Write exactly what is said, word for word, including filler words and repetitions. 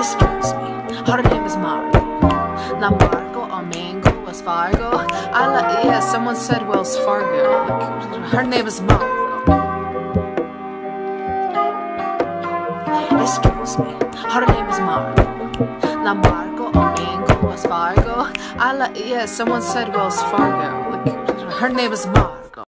Excuse me, her name is Margo. Not Margo or Mango, Wells Fargo. I like, yeah, someone said Wells Fargo. Like, her name is Margo. Excuse me, her name is Margo. Not Margo or Mango, Wells Fargo. I like, yeah, someone said Wells Fargo. Like, her name is Margo.